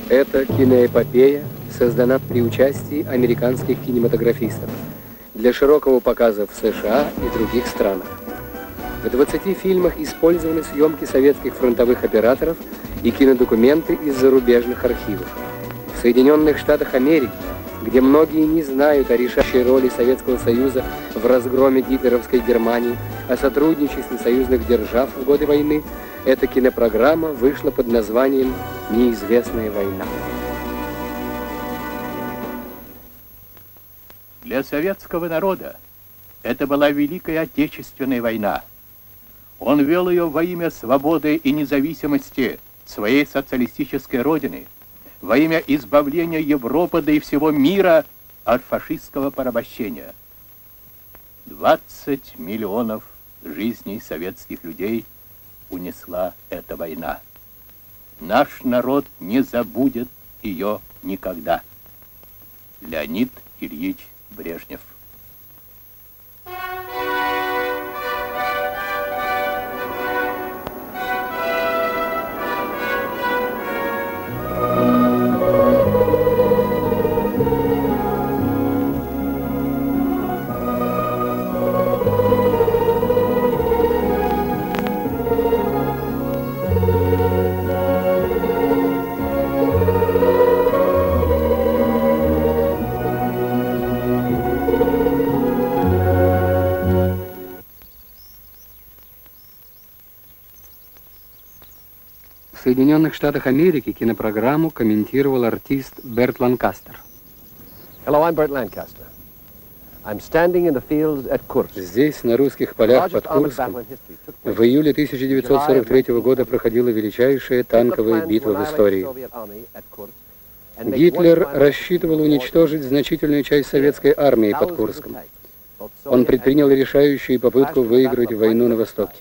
Эта киноэпопея создана при участии американских кинематографистов для широкого показа в США и других странах. В 20 фильмах использованы съемки советских фронтовых операторов и кинодокументы из зарубежных архивов. В Соединенных Штатах Америки, где многие не знают о решающей роли Советского Союза в разгроме гитлеровской Германии, о сотрудничестве союзных держав в годы войны, эта кинопрограмма вышла под названием «Неизвестная война». Для советского народа это была Великая Отечественная война. Он вел ее во имя свободы и независимости своей социалистической родины, во имя избавления Европы, да и всего мира от фашистского порабощения. 20 миллионов жизней советских людей унесла эта война. Наш народ не забудет ее никогда. Леонид Ильич Брежнев. В Соединенных Штатах Америки кинопрограмму комментировал артист Берт Ланкастер. Hello, I'm Burt Lancaster. I'm standing in the fields at Kursk. Здесь, на русских полях под Курском, в июле 1943 года проходила величайшая танковая битва в истории. Гитлер рассчитывал уничтожить значительную часть советской армии под Курском. Он предпринял решающую попытку выиграть войну на Востоке.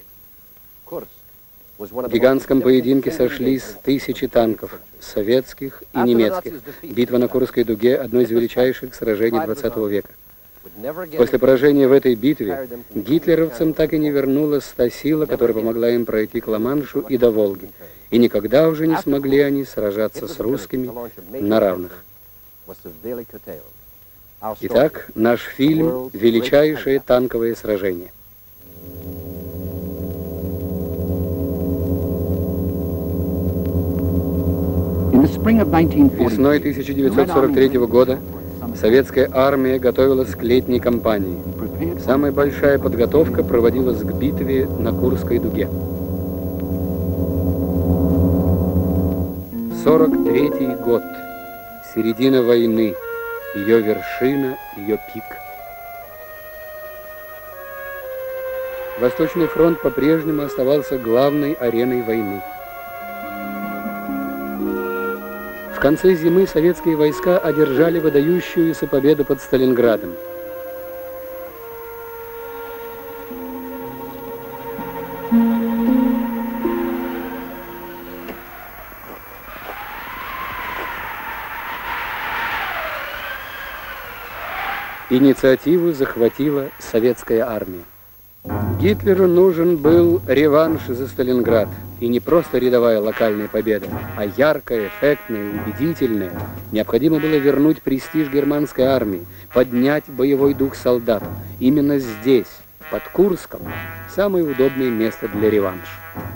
В гигантском поединке сошлись тысячи танков, советских и немецких. Битва на Курской дуге – одно из величайших сражений 20 века. После поражения в этой битве гитлеровцам так и не вернулась та сила, которая помогла им пройти к Ла-Маншу и до Волги. И никогда уже не смогли они сражаться с русскими на равных. Итак, наш фильм «Величайшее танковое сражение». Весной 1943 года советская армия готовилась к летней кампании. Самая большая подготовка проводилась к битве на Курской дуге. 43-й год, середина войны, ее вершина, ее пик. Восточный фронт по-прежнему оставался главной ареной войны. В конце зимы советские войска одержали выдающуюся победу под Сталинградом. Инициативу захватила советская армия. Гитлеру нужен был реванш за Сталинград. И не просто рядовая локальная победа, а яркая, эффектная, убедительная. Необходимо было вернуть престиж германской армии, поднять боевой дух солдат. Именно здесь, под Курском, самое удобное место для реванша.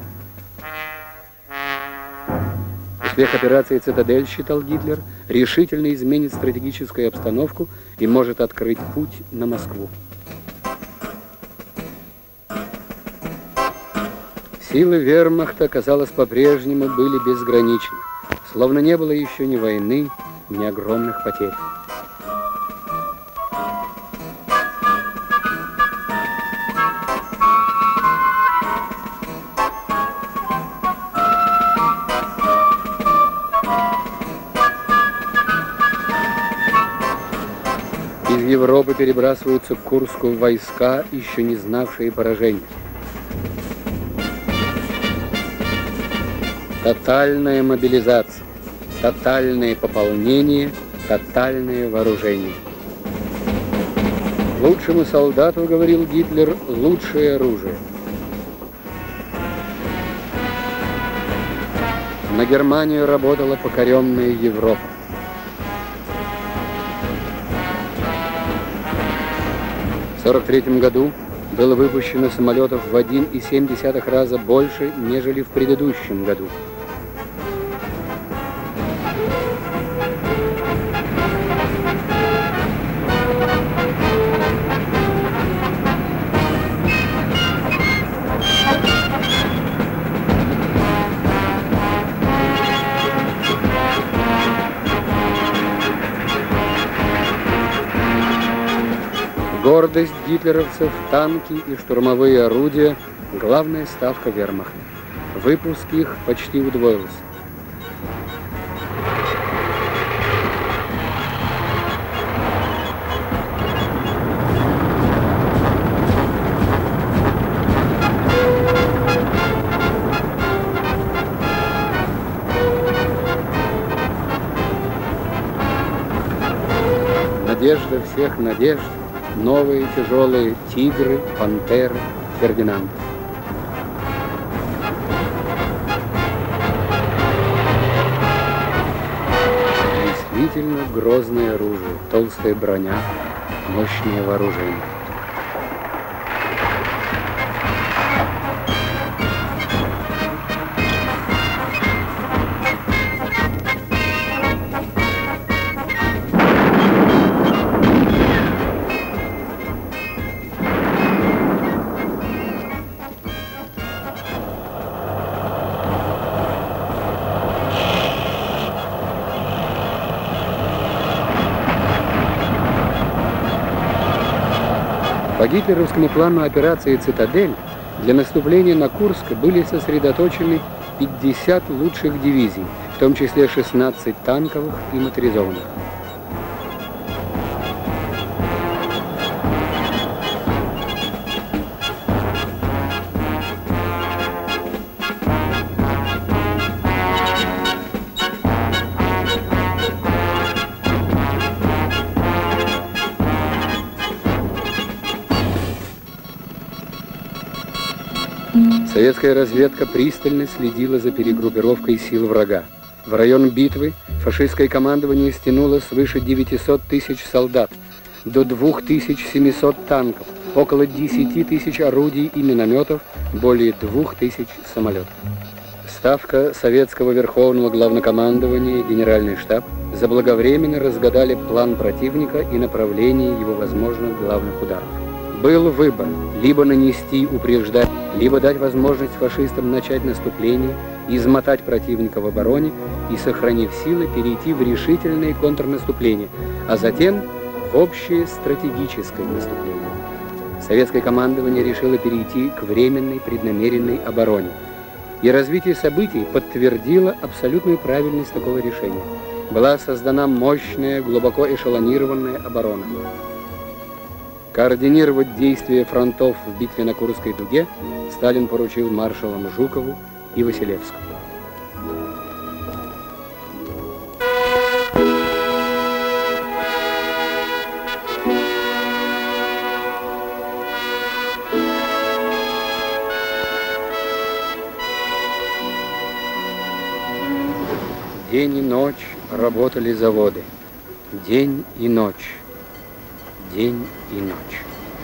Успех операции «Цитадель», считал Гитлер, решительно изменит стратегическую обстановку и может открыть путь на Москву. Силы вермахта, казалось, по-прежнему были безграничны, словно не было еще ни войны, ни огромных потерь. Из Европы перебрасываются к Курску войска, еще не знавшие поражений. Тотальная мобилизация, тотальное пополнение, тотальное вооружение. Лучшему солдату, говорил Гитлер, лучшее оружие. На Германию работала покоренная Европа. В 1943 году было выпущено самолетов в 1,7 раза больше, нежели в предыдущем году. Гордость гитлеровцев, танки и штурмовые орудия – главная ставка вермахта. Выпуск их почти удвоился. Надежда всех надежд. Новые тяжелые «Тигры», «Пантеры», «Фердинанд». Действительно грозное оружие, толстая броня, мощное вооружение. По гитлеровскому плану операции «Цитадель» для наступления на Курск были сосредоточены 50 лучших дивизий, в том числе 16 танковых и моторизованных. Советская разведка пристально следила за перегруппировкой сил врага. В район битвы фашистское командование стянуло свыше 900 тысяч солдат, до 2700 танков, около 10 тысяч орудий и минометов, более 2000 самолетов. Ставка Советского Верховного Главнокомандования и Генеральный штаб заблаговременно разгадали план противника и направление его возможных главных ударов. Был выбор – либо нанести упреждать, либо дать возможность фашистам начать наступление, измотать противника в обороне и, сохранив силы, перейти в решительное контрнаступление, а затем в общее стратегическое наступление. Советское командование решило перейти к временной преднамеренной обороне. И развитие событий подтвердило абсолютную правильность такого решения. Была создана мощная, глубоко эшелонированная оборона. Координировать действия фронтов в битве на Курской дуге Сталин поручил маршалам Жукову и Василевскому. День и ночь работали заводы. День и ночь. День и ночь.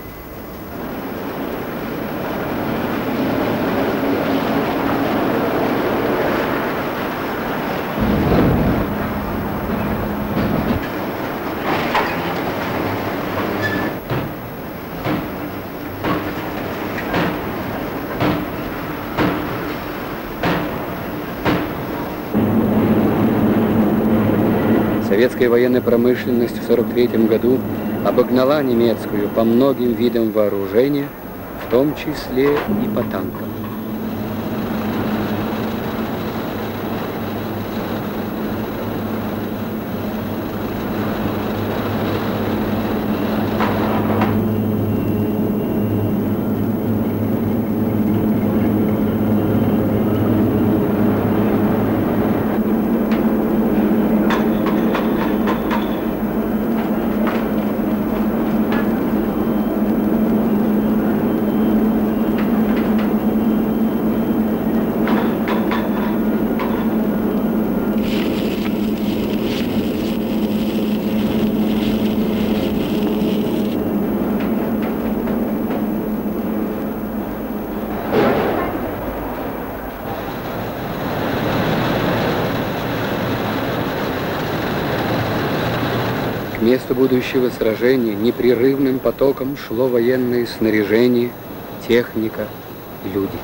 Советская военная промышленность в 1943 году обогнала немецкую по многим видам вооружения, в том числе и по танкам. месту будущего сражения непрерывным потоком шло военное снаряжение, техника, люди.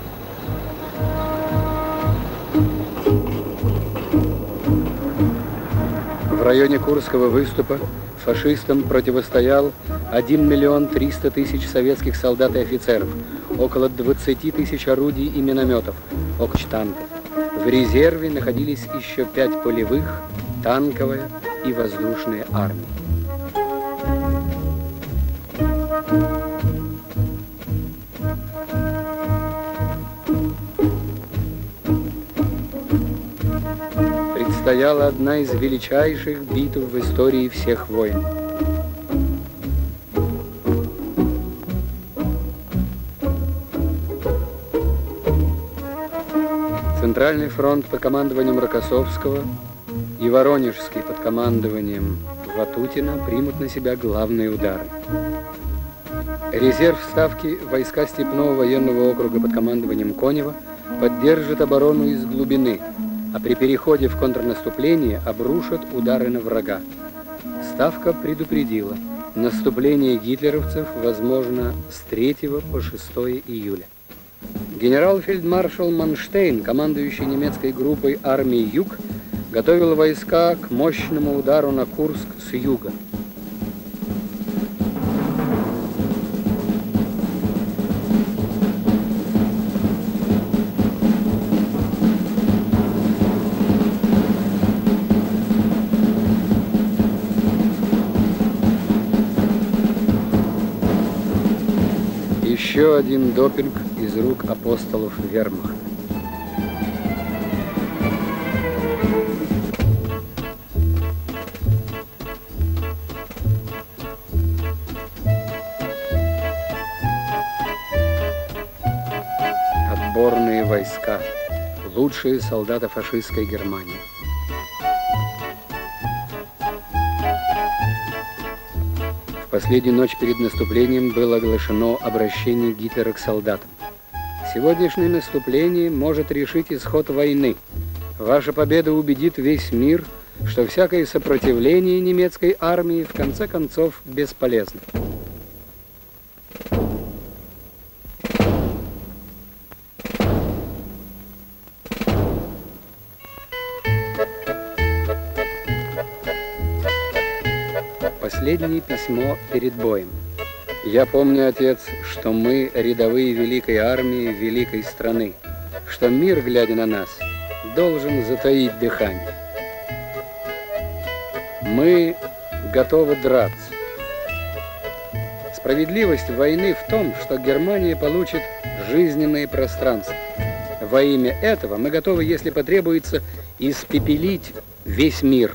В районе Курского выступа фашистам противостоял 1 300 000 советских солдат и офицеров, около 20 000 орудий и минометов, около танков. В резерве находились еще 5 полевых, танковая и воздушные армии. Предстояла одна из величайших битв в истории всех войн. Центральный фронт под командованием Рокоссовского и Воронежский под командованием Ватутина примут на себя главные удары. Резерв ставки войска Степного военного округа под командованием Конева поддержит оборону из глубины, а при переходе в контрнаступление обрушат удары на врага. Ставка предупредила, наступление гитлеровцев возможно с 3 по 6 июля. Генерал-фельдмаршал Манштейн, командующий немецкой группой армии «Юг», готовил войска к мощному удару на Курск с юга. Еще один допинг из рук апостолов вермахта. Отборные войска, лучшие солдаты фашистской Германии. В последнюю ночь перед наступлением было оглашено обращение Гитлера к солдатам. Сегодняшнее наступление может решить исход войны. Ваша победа убедит весь мир, что всякое сопротивление немецкой армии в конце концов бесполезно. Последнее письмо перед боем. Я помню, отец, что мы рядовые великой армии великой страны, что мир, глядя на нас, должен затаить дыхание. Мы готовы драться. Справедливость войны в том, что Германия получит жизненное пространство. Во имя этого мы готовы, если потребуется, испепелить весь мир.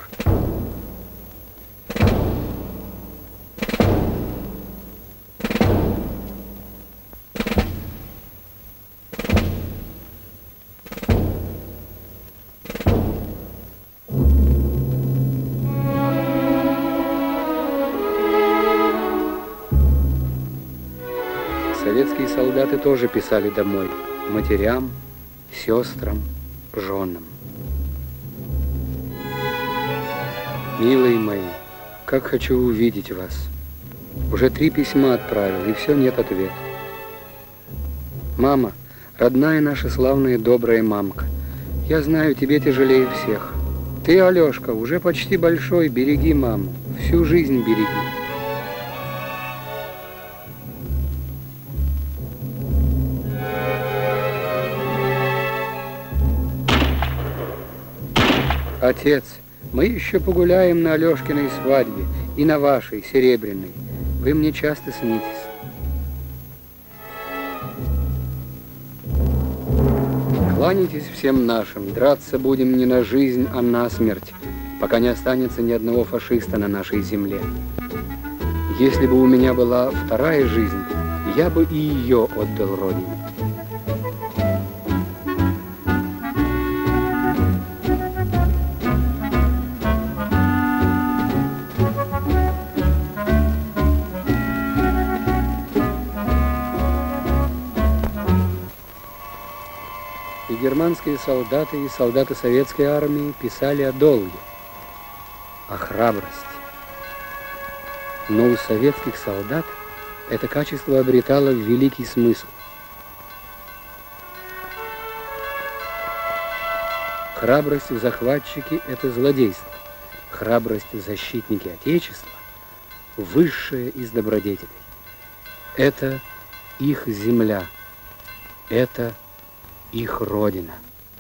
Советские солдаты тоже писали домой, матерям, сестрам, женам. Милые мои, как хочу увидеть вас. Уже 3 письма отправил, и все нет ответа. Мама, родная наша славная добрая мамка, я знаю, тебе тяжелее всех. Ты, Алешка, уже почти большой, береги маму, всю жизнь береги. Отец, мы еще погуляем на Алешкиной свадьбе и на вашей, Серебряной. Вы мне часто снитесь. Кланяйтесь всем нашим, драться будем не на жизнь, а на смерть, пока не останется ни одного фашиста на нашей земле. Если бы у меня была вторая жизнь, я бы и ее отдал Родине. И германские солдаты, и солдаты советской армии писали о долге, о храбрости, Но у советских солдат это качество обретало великий смысл. Храбрость в захватчике – это злодейство. Храбрость в защитнике Отечества – высшая из добродетелей. Это их земля, это их родина.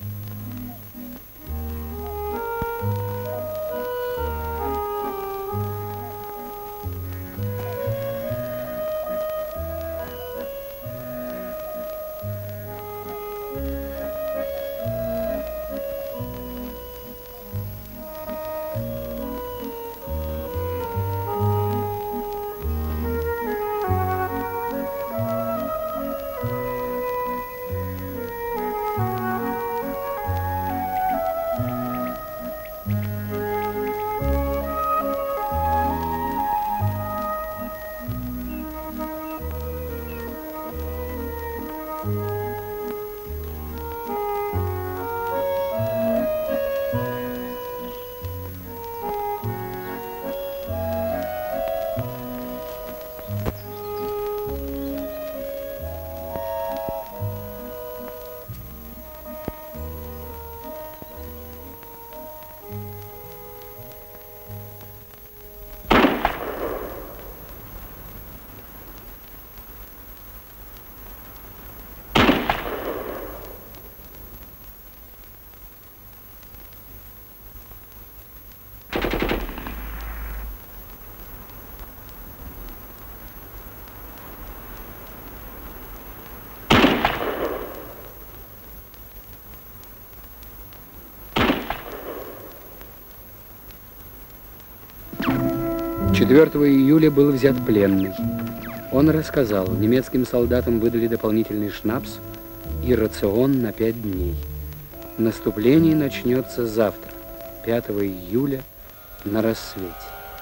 «4 июля был взят пленный. Он рассказал, немецким солдатам выдали дополнительный шнапс и рацион на 5 дней. Наступление начнется завтра, 5 июля, на рассвете».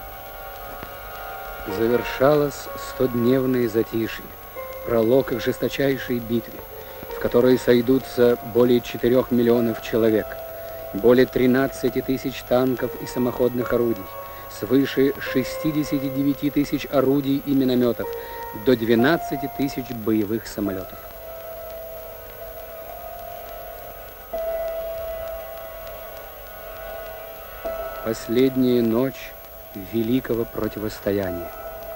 Завершалось 100-дневное затишье, пролог к жесточайшей битве, в которой сойдутся более 4 миллионов человек, более 13 тысяч танков и самоходных орудий, свыше 69 тысяч орудий и минометов, до 12 тысяч боевых самолетов. Последняя ночь великого противостояния.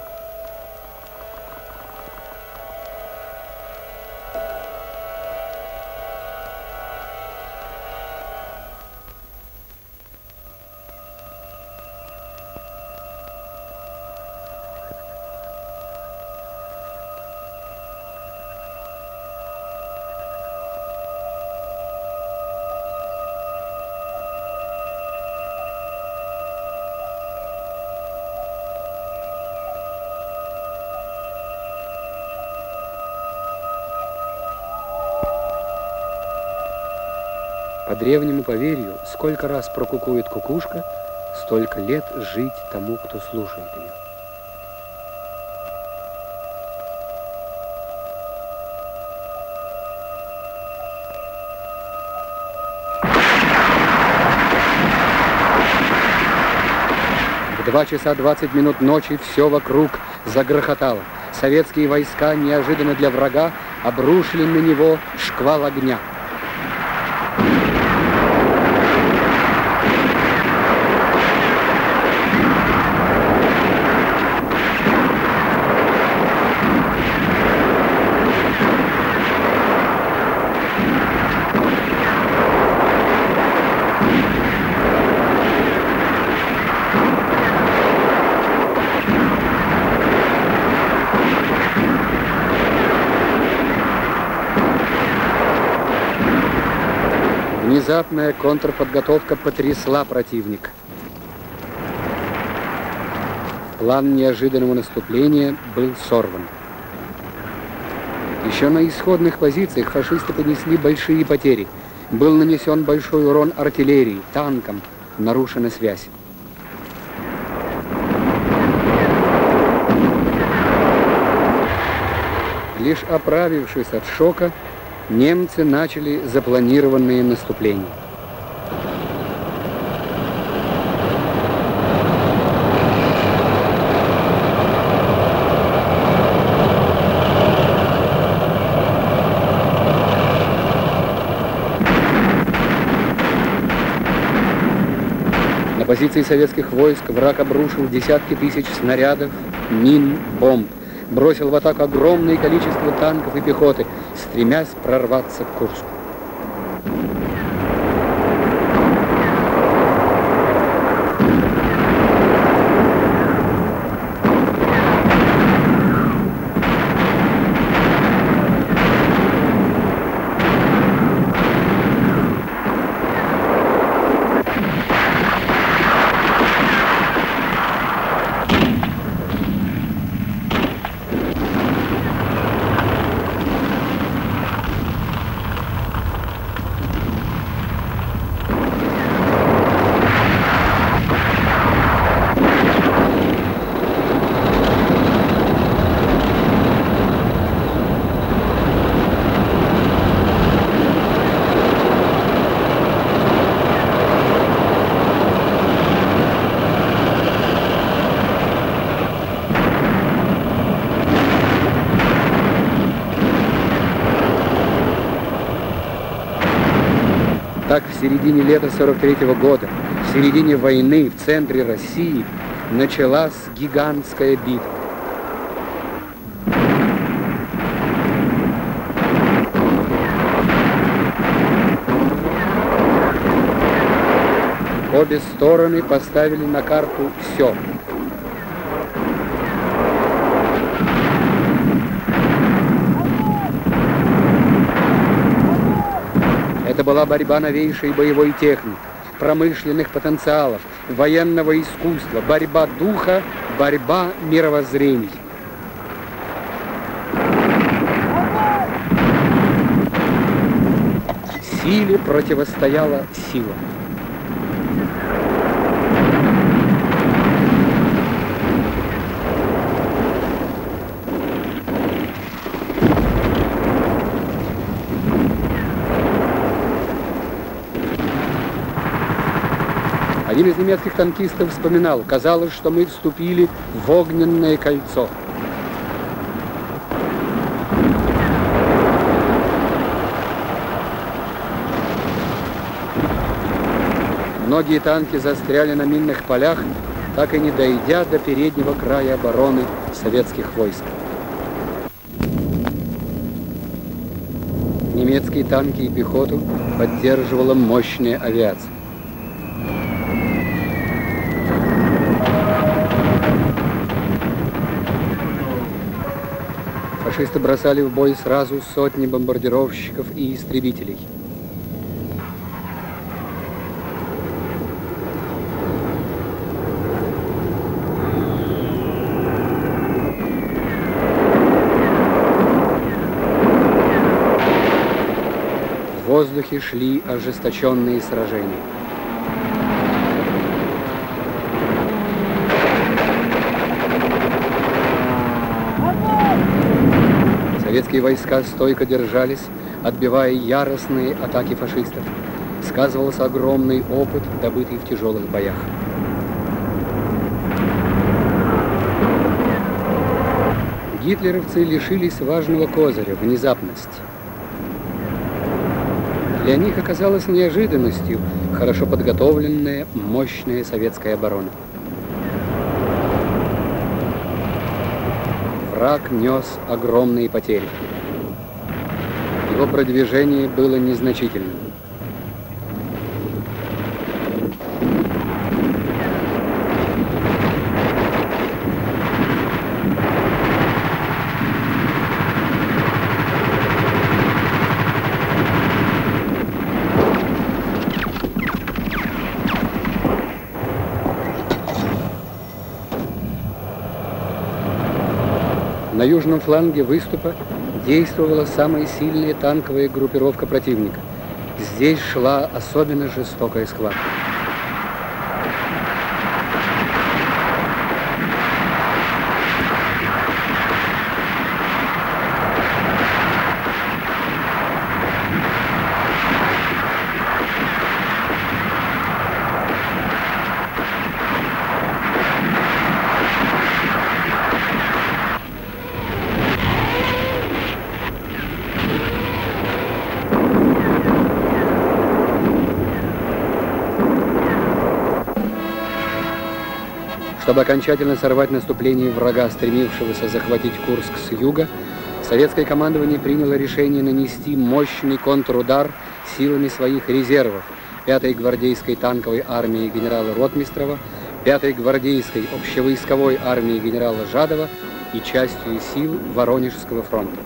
По древнему поверью, сколько раз прокукует кукушка, столько лет жить тому, кто слушает ее. В 2 часа 20 минут ночи все вокруг загрохотало. Советские войска неожиданно для врага обрушили на него шквал огня. Внезапная контрподготовка потрясла противника. План неожиданного наступления был сорван. Еще на исходных позициях фашисты понесли большие потери. Был нанесен большой урон артиллерии, танкам, нарушена связь. Лишь оправившись от шока, немцы начали запланированные наступления. На позиции советских войск враг обрушил десятки тысяч снарядов, мин, бомб. Бросил в атаку огромное количество танков и пехоты, стремясь прорваться к Курску. Так, в середине лета 43-го года, в середине войны, в центре России, началась гигантская битва. Обе стороны поставили на карту все. Это была борьба новейшей боевой техники, промышленных потенциалов, военного искусства, борьба духа, борьба мировоззрений. Силе противостояла сила. Один из немецких танкистов вспоминал: казалось, что мы вступили в огненное кольцо. Многие танки застряли на минных полях, так и не дойдя до переднего края обороны советских войск. Немецкие танки и пехоту поддерживала мощная авиация. Фашисты бросали в бой сразу сотни бомбардировщиков и истребителей. В воздухе шли ожесточенные сражения. Советские войска стойко держались, отбивая яростные атаки фашистов. Сказывался огромный опыт, добытый в тяжелых боях. Гитлеровцы лишились важного козыря – внезапность. Для них оказалась неожиданностью хорошо подготовленная, мощная советская оборона. Враг нес огромные потери. Его продвижение было незначительным. На южном фланге выступа действовала самая сильная танковая группировка противника. Здесь шла особенно жестокая схватка. Чтобы окончательно сорвать наступление врага, стремившегося захватить Курск с юга, советское командование приняло решение нанести мощный контрудар силами своих резервов 5-й гвардейской танковой армии генерала Ротмистрова, 5-й гвардейской общевойсковой армии генерала Жадова и частью сил Воронежского фронта.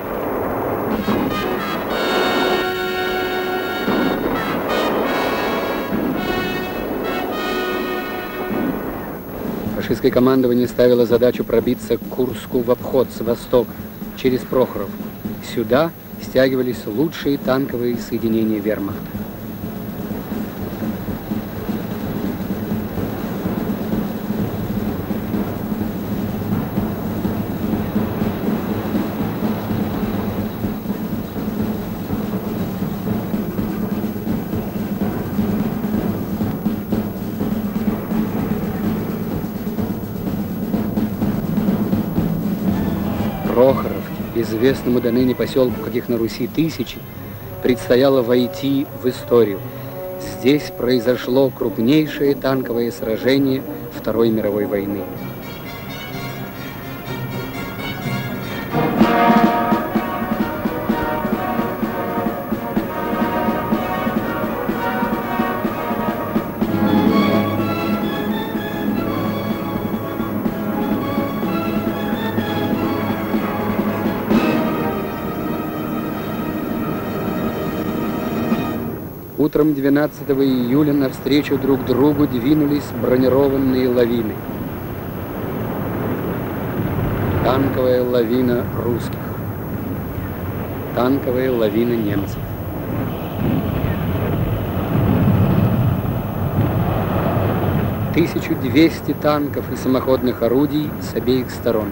Фашистское командование ставило задачу пробиться к Курску в обход с востока, через Прохоровку. Сюда стягивались лучшие танковые соединения вермахта. Прохоровке, известному до ныне поселку, каких на Руси тысячи, предстояло войти в историю. Здесь произошло крупнейшее танковое сражение Второй мировой войны. Утром 12 июля навстречу друг другу двинулись бронированные лавины. Танковая лавина русских, танковая лавина немцев. — 1200 танков и самоходных орудий с обеих сторон.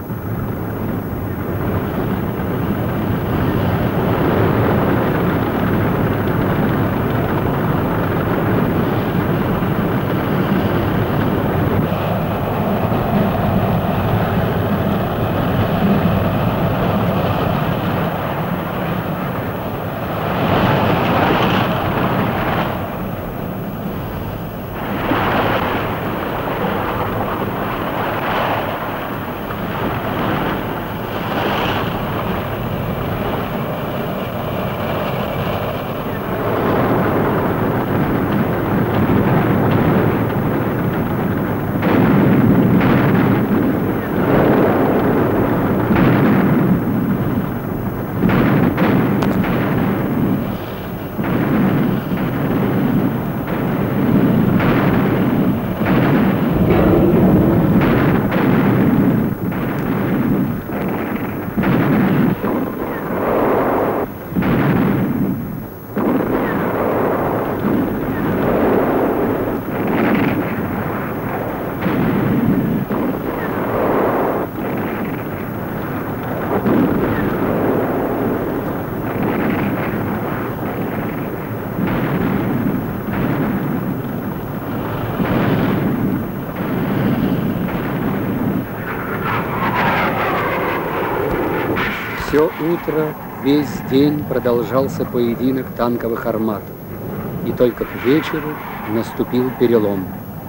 Все утро, весь день продолжался поединок танковых армат. И только к вечеру наступил перелом.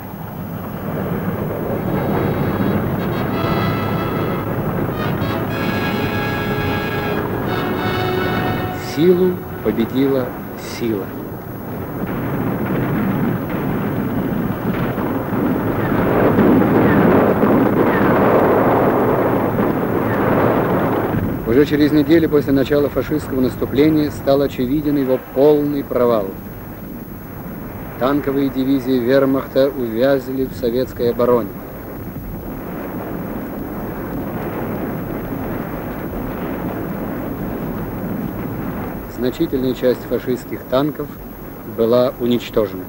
Силу победила сила. Уже через неделю после начала фашистского наступления стал очевиден его полный провал. Танковые дивизии вермахта увязли в советской обороне. Значительная часть фашистских танков была уничтожена.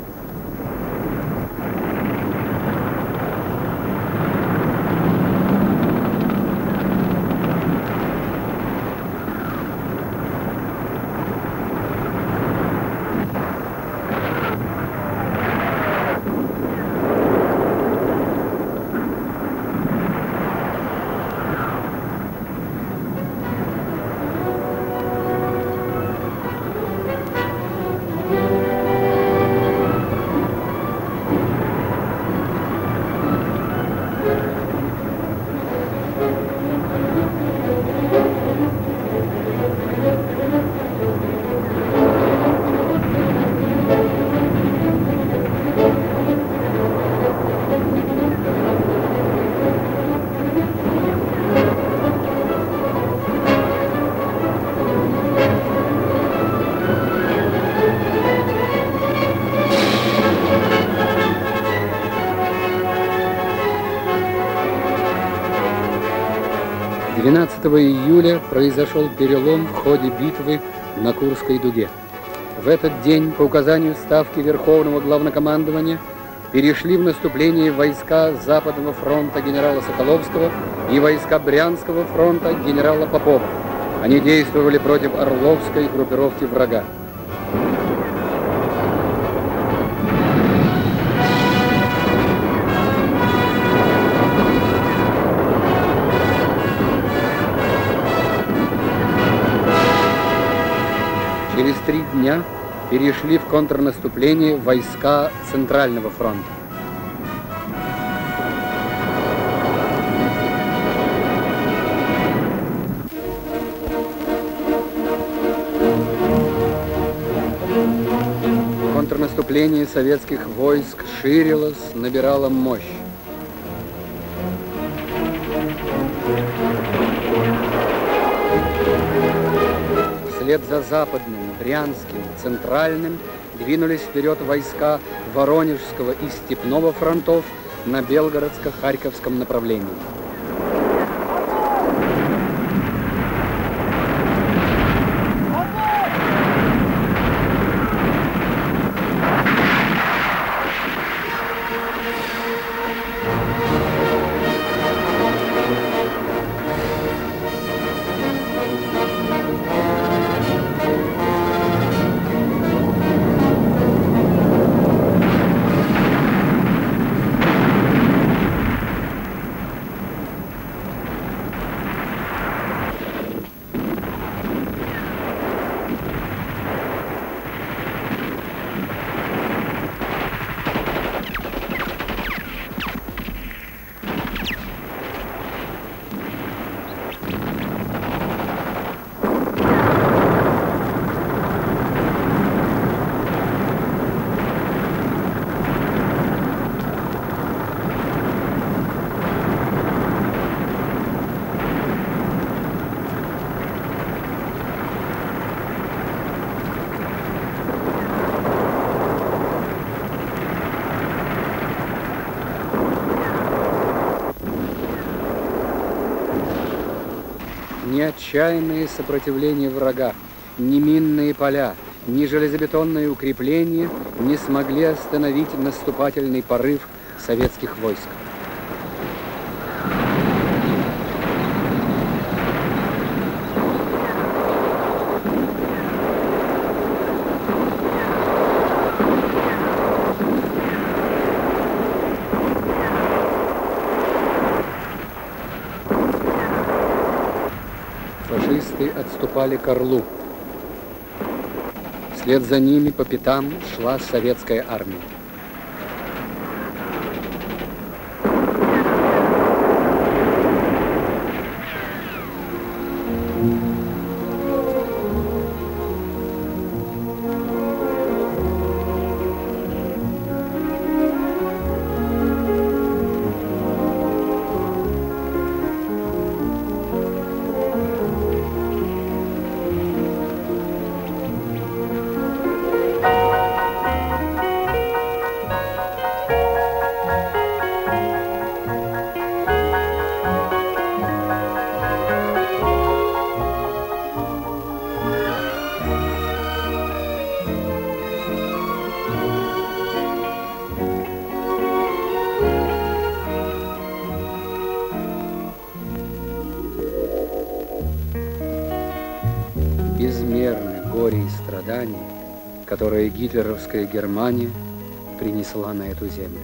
12 июля произошел перелом в ходе битвы на Курской дуге. В этот день, по указанию Ставки Верховного Главнокомандования, перешли в наступление войска Западного фронта генерала Соколовского и войска Брянского фронта генерала Попова. Они действовали против Орловской группировки врага. Через 3 дня перешли в контрнаступление войска Центрального фронта. Контрнаступление советских войск ширилось, набирало мощь. Вслед за Западным, Брянским, Центральным двинулись вперед войска Воронежского и Степного фронтов на Белгородско-Харьковском направлении. Ни отчаянное сопротивление врага, ни минные поля, ни железобетонные укрепления не смогли остановить наступательный порыв советских войск. Фашисты отступали к Орлу. Вслед за ними по пятам шла советская армия. Безмерны горе и страдания, которые гитлеровская Германия принесла на эту землю.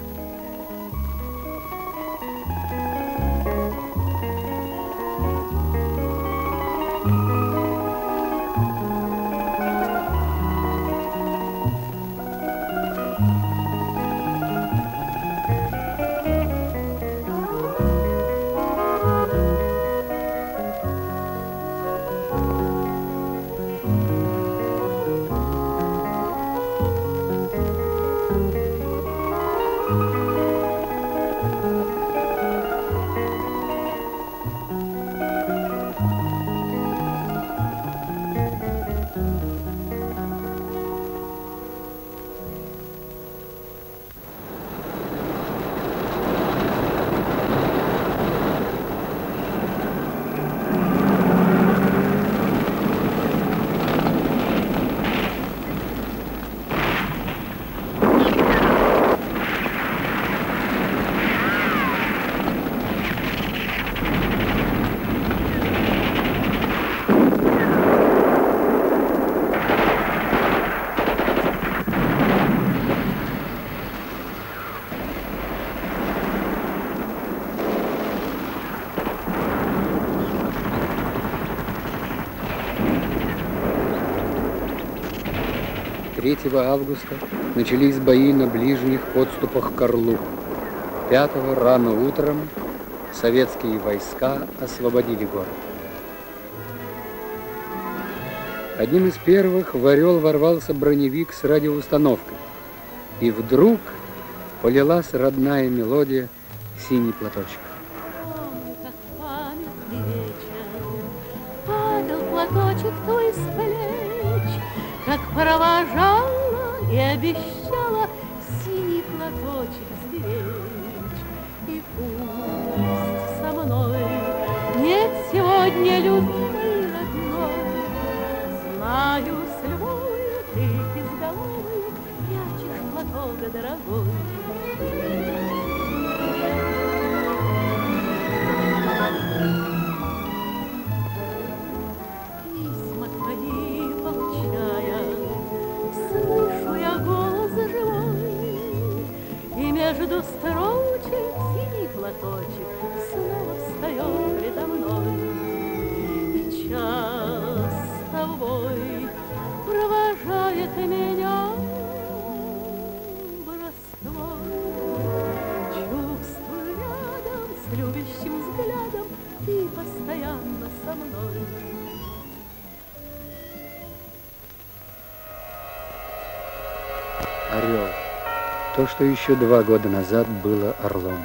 3 августа начались бои на ближних подступах к Орлу. 5-го рано утром советские войска освободили город. Одним из первых в Орел ворвался броневик с радиоустановкой. И вдруг полилась родная мелодия «Синий платочек». Падал платочек твой с плеч, как провожала и обещала синий платочек сберечь. И пусть со мной нет сегодня любимой родной, знаю, с любовью ты безголовый прячешь платок дорогой. Письма твои получая, слышу я голос живой, и между строчек синий платочек снова встает предо мной. И час с тобой провожает меня броской. Чувствую рядом с любящим взглядом ты постоянно со мной. Орел. То, что еще 2 года назад было Орлом.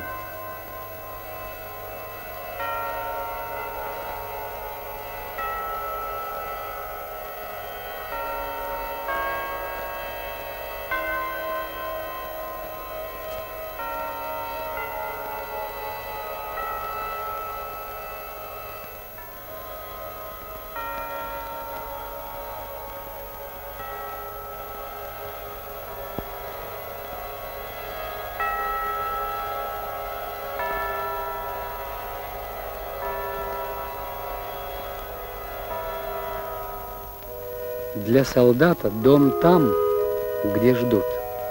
Для солдата дом там, где ждут.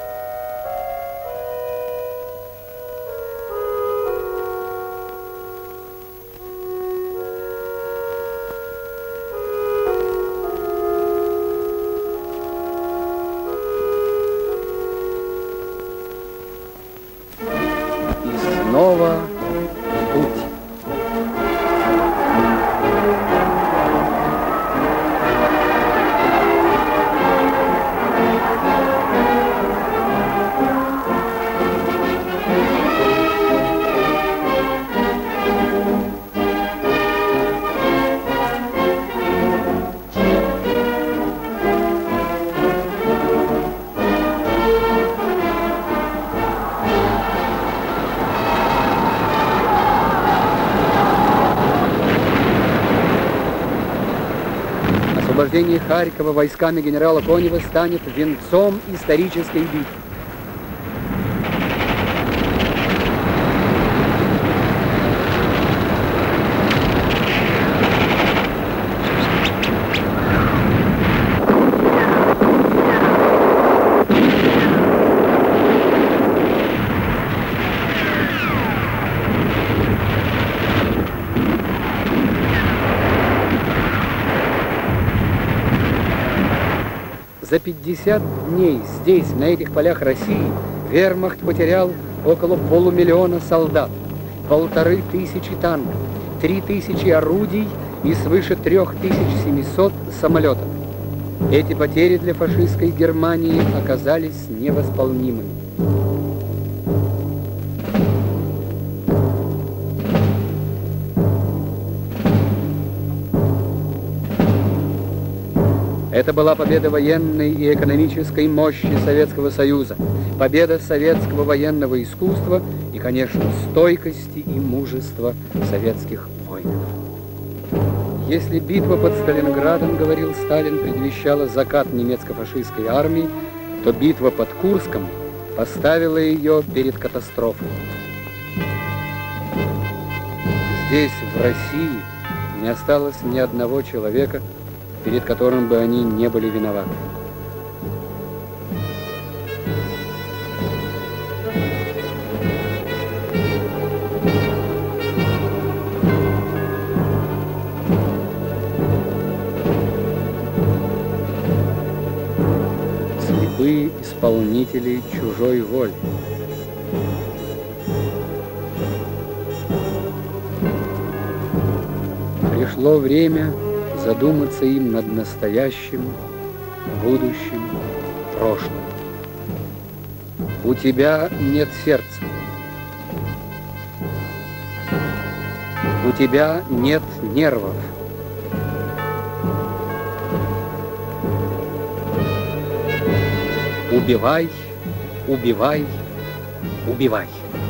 И снова путь. Освобождение Харькова войсками генерала Конева станет венцом исторической битвы. За 50 дней здесь, на этих полях России, вермахт потерял около полумиллиона солдат, 1500 танков, 3000 орудий и свыше 3700 самолетов. Эти потери для фашистской Германии оказались невосполнимыми. Это была победа военной и экономической мощи Советского Союза, победа советского военного искусства и, конечно, стойкости и мужества советских воинов. Если битва под Сталинградом, говорил Сталин, предвещала закат немецко-фашистской армии, то битва под Курском поставила ее перед катастрофой. Здесь, в России, не осталось ни одного человека, перед которым бы они не были виноваты. исполнителей чужой воли. Пришло время задуматься им над настоящим, будущим, прошлым. У тебя нет сердца. У тебя нет нервов. Убивай, убивай, убивай.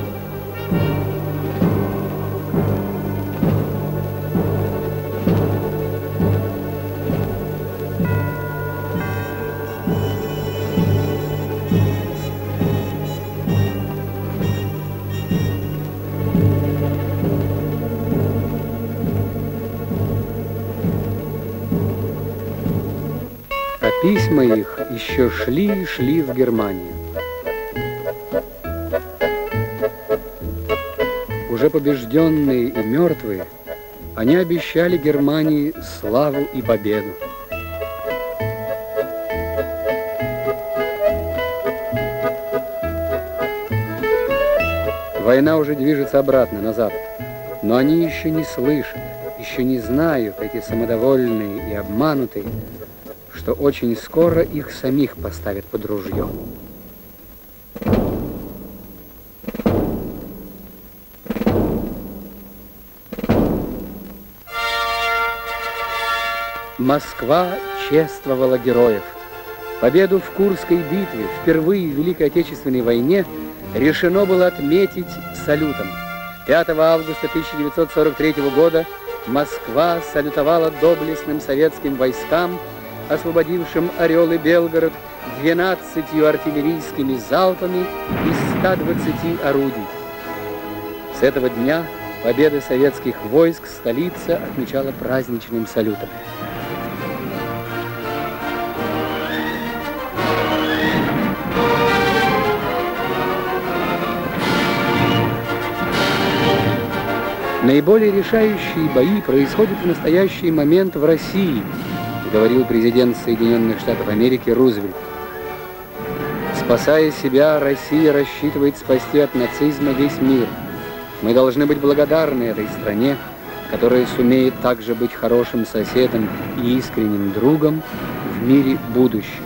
А письма их еще шли и шли в Германию. Уже побежденные и мертвые, они обещали Германии славу и победу. Война уже движется обратно, на запад, но они еще не слышат, еще не знают, эти самодовольные и обманутые, что очень скоро их самих поставят под ружье. Москва чествовала героев. Победу в Курской битве впервые в Великой Отечественной войне решено было отметить салютом. 5 августа 1943 года Москва салютовала доблестным советским войскам, освободившим Орел и Белгород, 12 артиллерийскими залпами из 120 орудий. С этого дня победы советских войск столица отмечала праздничным салютом. Наиболее решающие бои происходят в настоящий момент в России, говорил президент Соединенных Штатов Америки Рузвельт. Спасая себя, Россия рассчитывает спасти от нацизма весь мир. Мы должны быть благодарны этой стране, которая сумеет также быть хорошим соседом и искренним другом в мире будущего.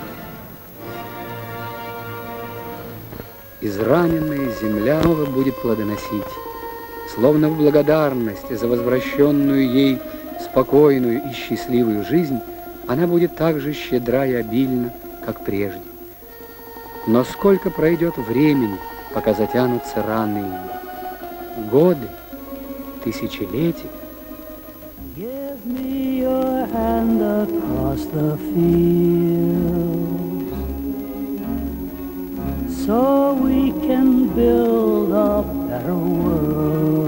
Израненная земля снова будет плодоносить. Словно в благодарность за возвращенную ей спокойную и счастливую жизнь, она будет так же щедра и обильна, как прежде. Но сколько пройдет времени, пока затянутся раны ее? Годы, тысячелетия. Give me your hand across the fields, so we can build a better world.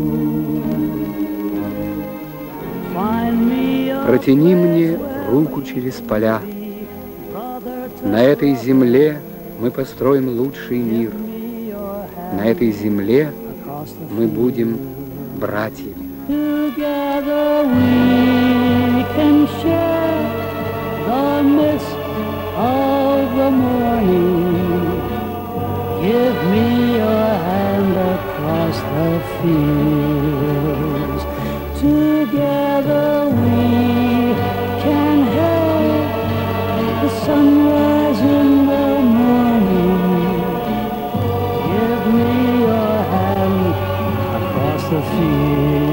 Find me a Протяни мне руку через поля. На этой земле мы построим лучший мир. На этой земле мы будем братьями. Together we can share the mist of the morning. Give me your hand across the fields. Together we can help the sunrise in the morning. Give me your hand across the fields.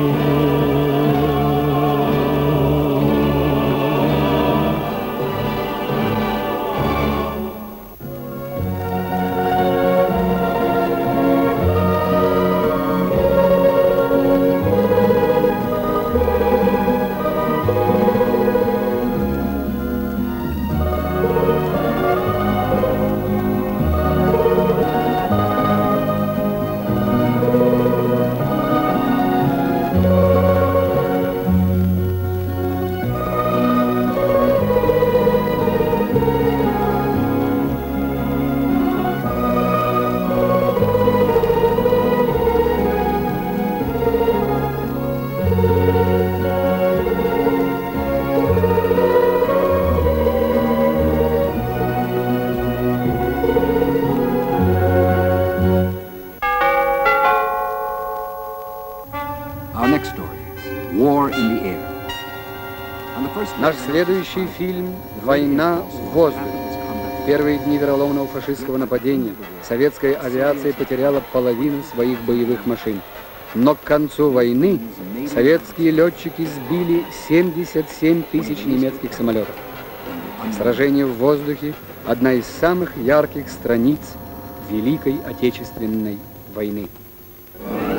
next story, War in the Air. Наш следующий фильм «Война в воздухе». В первые дни вероломного фашистского нападения советская авиация потеряла половину своих боевых машин. Но к концу войны советские летчики сбили 77 тысяч немецких самолетов. Сражение в воздухе – одна из самых ярких страниц Великой Отечественной войны.